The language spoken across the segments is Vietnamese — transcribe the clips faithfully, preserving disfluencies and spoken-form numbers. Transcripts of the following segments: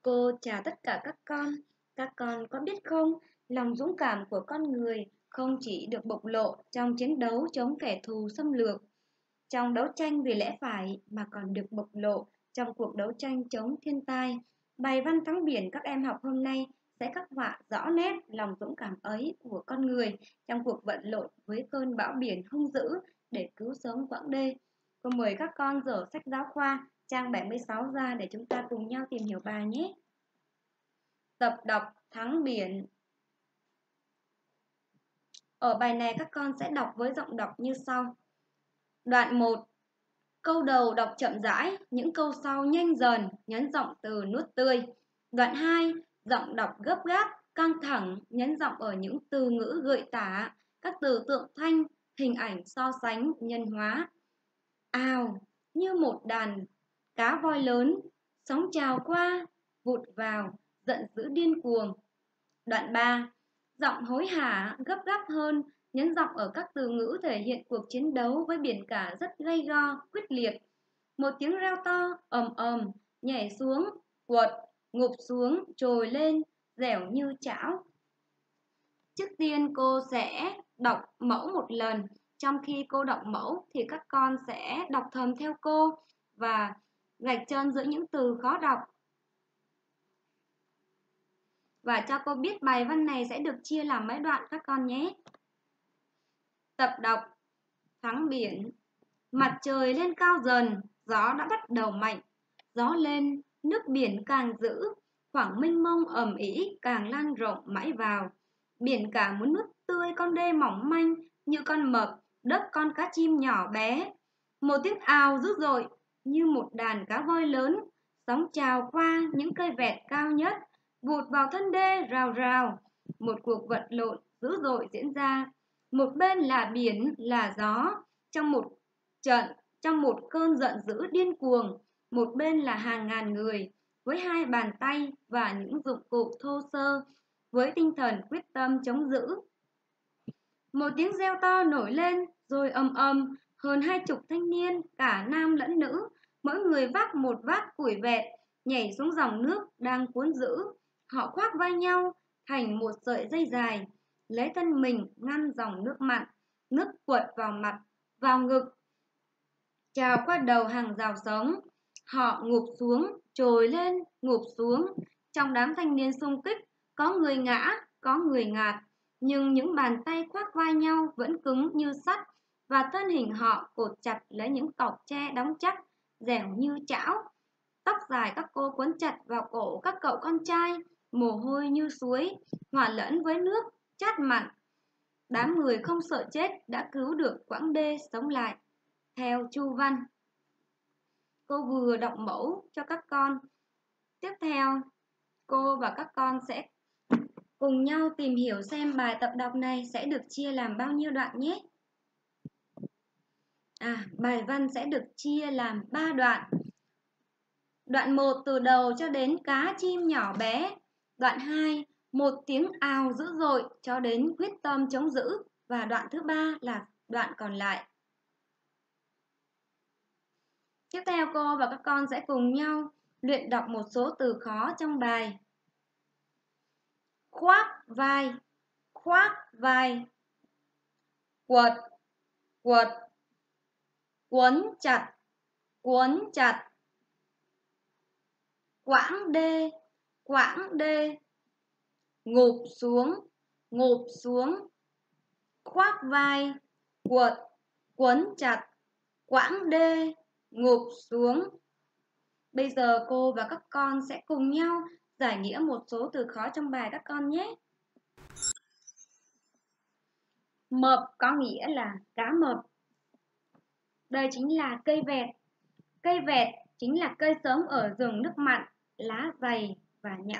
Cô chào tất cả các con. Các con có biết không, lòng dũng cảm của con người không chỉ được bộc lộ trong chiến đấu chống kẻ thù xâm lược, trong đấu tranh vì lẽ phải, mà còn được bộc lộ trong cuộc đấu tranh chống thiên tai. Bài văn Thắng Biển các em học hôm nay sẽ khắc họa rõ nét lòng dũng cảm ấy của con người trong cuộc vật lộn với cơn bão biển hung dữ để cứu sống quãng đê. Cô mời các con dở sách giáo khoa trang bảy mươi sáu ra để chúng ta cùng nhau tìm hiểu bài nhé. Tập đọc Thắng Biển. Ở bài này các con sẽ đọc với giọng đọc như sau. Đoạn một. Câu đầu đọc chậm rãi, những câu sau nhanh dần, nhấn giọng từ nuốt tươi. Đoạn hai. Giọng đọc gấp gáp, căng thẳng, nhấn giọng ở những từ ngữ gợi tả, các từ tượng thanh, hình ảnh so sánh, nhân hóa. Ào, như một đàn cá voi lớn, sóng trào qua, vụt vào, giận dữ điên cuồng. Đoạn ba. Giọng hối hả, gấp gáp hơn, nhấn giọng ở các từ ngữ thể hiện cuộc chiến đấu với biển cả rất gay go, quyết liệt. Một tiếng reo to, ầm ầm, nhảy xuống, quật, ngụp xuống, trồi lên, dẻo như chảo. Trước tiên cô sẽ đọc mẫu một lần. Trong khi cô đọc mẫu thì các con sẽ đọc thầm theo cô và gạch chân giữa những từ khó đọc. Và cho cô biết bài văn này sẽ được chia làm mấy đoạn các con nhé. Tập đọc Thắng Biển. Mặt trời lên cao dần, gió đã bắt đầu mạnh. Gió lên, nước biển càng dữ, khoảng mênh mông ầm ĩ càng lan rộng mãi vào. Biển cả muốn nuốt tươi con đê mỏng manh như con mập, đớp con cá chim nhỏ bé. Một tiếng ào dữ dội như một đàn cá voi lớn, sóng trào qua những cây vẹt cao nhất, vụt vào thân đê rào rào. Một cuộc vật lộn dữ dội diễn ra. Một bên là biển, là gió, trong một trận, trong một cơn giận dữ điên cuồng. Một bên là hàng ngàn người, với hai bàn tay và những dụng cụ thô sơ, với tinh thần quyết tâm chống giữ. Một tiếng reo to nổi lên, rồi ầm ầm, hơn hai chục thanh niên, cả nam lẫn nữ, mỗi người vác một vác củi vẹt, nhảy xuống dòng nước đang cuốn dữ. Họ khoác vai nhau thành một sợi dây dài, lấy thân mình ngăn dòng nước mặn, nước quật vào mặt, vào ngực, trào qua đầu hàng rào sống. Họ ngụp xuống, trồi lên, ngụp xuống. Trong đám thanh niên xung kích, có người ngã, có người ngạt, nhưng những bàn tay khoác vai nhau vẫn cứng như sắt, và thân hình họ cột chặt lấy những cọc tre đóng chắc, dẻo như chảo. Tóc dài các cô quấn chặt vào cổ các cậu con trai, mồ hôi như suối, hòa lẫn với nước chát mặn. Đám người không sợ chết đã cứu được quãng đê sống lại. Theo Chu Văn. Cô vừa đọc mẫu cho các con. Tiếp theo, cô và các con sẽ cùng nhau tìm hiểu xem bài tập đọc này sẽ được chia làm bao nhiêu đoạn nhé. À, bài văn sẽ được chia làm ba đoạn. Đoạn một từ đầu cho đến cá chim nhỏ bé. Đoạn hai, một tiếng ào dữ dội cho đến quyết tâm chống giữ. Và đoạn thứ ba là đoạn còn lại. Tiếp theo cô và các con sẽ cùng nhau luyện đọc một số từ khó trong bài. Khoác vai, khoác vai. Quật, quật. Quấn chặt, quấn chặt. Quãng đê, quãng đê. Ngụp xuống, ngụp xuống. Khoác vai, quật, quấn chặt. Quãng đê, ngụp xuống. Bây giờ cô và các con sẽ cùng nhau giải nghĩa một số từ khó trong bài các con nhé. Mập có nghĩa là cá mập. Đây chính là cây vẹt. Cây vẹt chính là cây sống ở rừng nước mặn, lá dày và nhẵn.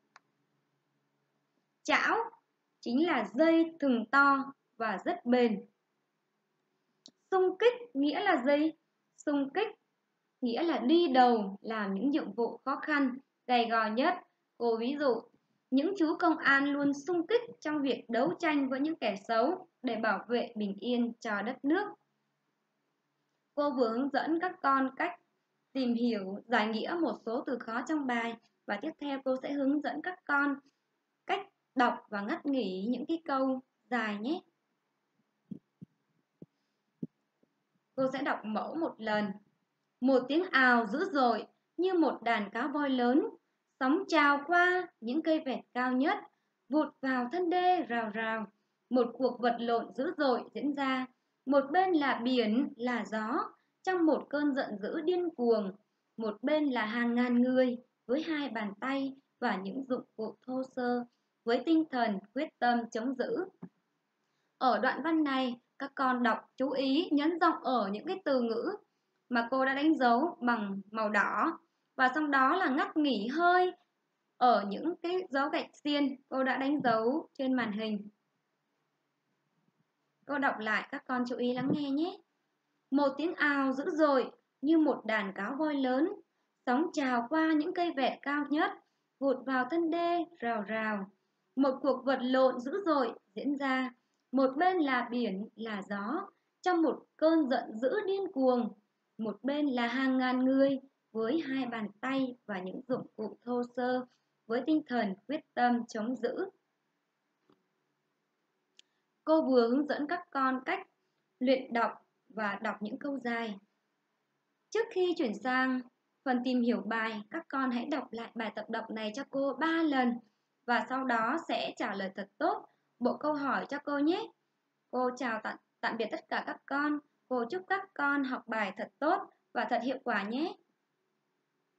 Chảo chính là dây thừng to và rất bền. Xung kích nghĩa là gì? Xung kích nghĩa là đi đầu làm những nhiệm vụ khó khăn, gay go nhất. Cô ví dụ, những chú công an luôn xung kích trong việc đấu tranh với những kẻ xấu để bảo vệ bình yên cho đất nước. Cô vừa hướng dẫn các con cách tìm hiểu, giải nghĩa một số từ khó trong bài. Và tiếp theo cô sẽ hướng dẫn các con cách đọc và ngắt nghỉ những cái câu dài nhé. Cô sẽ đọc mẫu một lần. Một tiếng ào dữ dội như một đàn cá voi lớn, sóng trào qua những cây vẹt cao nhất, vụt vào thân đê rào rào. Một cuộc vật lộn dữ dội diễn ra, một bên là biển, là gió, trong một cơn giận dữ điên cuồng. Một bên là hàng ngàn người với hai bàn tay và những dụng cụ thô sơ, với tinh thần quyết tâm chống giữ. Ở đoạn văn này, các con đọc chú ý nhấn giọng ở những cái từ ngữ mà cô đã đánh dấu bằng màu đỏ, và sau đó là ngắt nghỉ hơi ở những cái dấu gạch xiên cô đã đánh dấu trên màn hình. Cô đọc lại, các con chú ý lắng nghe nhé. Một tiếng ào dữ dội như một đàn cá voi lớn, sóng trào qua những cây vẹt cao nhất, vụt vào thân đê rào rào. Một cuộc vật lộn dữ dội diễn ra, một bên là biển, là gió, trong một cơn giận dữ điên cuồng. Một bên là hàng ngàn người với hai bàn tay và những dụng cụ thô sơ, với tinh thần quyết tâm chống giữ. Cô vừa hướng dẫn các con cách luyện đọc và đọc những câu dài. Trước khi chuyển sang phần tìm hiểu bài, các con hãy đọc lại bài tập đọc này cho cô ba lần và sau đó sẽ trả lời thật tốt bộ câu hỏi cho cô nhé. Cô chào tạm, tạm biệt tất cả các con. Cô chúc các con học bài thật tốt và thật hiệu quả nhé.